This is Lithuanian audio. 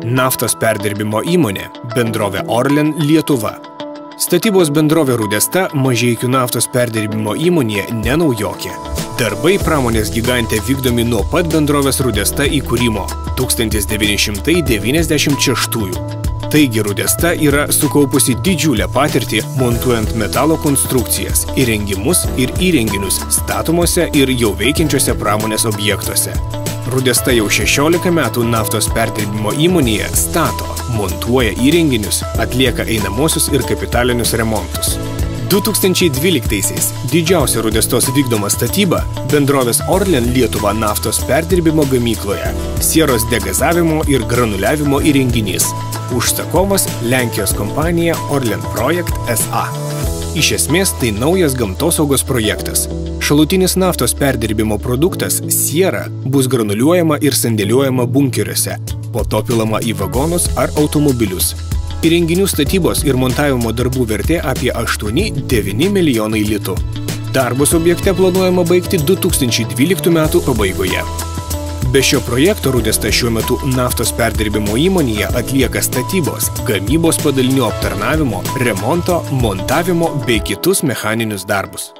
Naftos perdirbimo įmonė bendrovė Orlen Lietuva. Statybos bendrovė Rudesta Mažeikių naftos perdirbimo įmonėje nenaujokė. Darbai pramonės gigante vykdomi nuo pat bendrovės Rudesta įkūrimo 1996. Taigi Rudesta yra sukaupusi didžiulę patirtį montuojant metalo konstrukcijas, įrengimus ir įrenginius statomose ir jau veikiančiose pramonės objektuose. Rudesta jau 16 metų naftos perdirbimo įmonėje stato, montuoja įrenginius, atlieka einamosius ir kapitalinius remontus. 2012-aisiais didžiausia Rudestos vykdoma statyba bendrovės Orlen Lietuva naftos perdirbimo gamykloje – sieros degazavimo ir granuliavimo įrenginys. Užsakovas Lenkijos kompanija Orlen Projekt S.A. Iš esmės tai naujas gamtosaugos projektas. Šalutinis naftos perdirbimo produktas – siera bus granuliuojama ir sandėliuojama bunkeriuose, po to pilama į vagonus ar automobilius. Įrenginių statybos ir montavimo darbų vertė apie 8–9 milijonai litų. Darbus objekte planuojama baigti 2012 metų pabaigoje. Be šio projekto Rudesta šiuo metu naftos perdirbimo įmonėje atlieka statybos, gamybos padalinių aptarnavimo, remonto, montavimo bei kitus mechaninius darbus.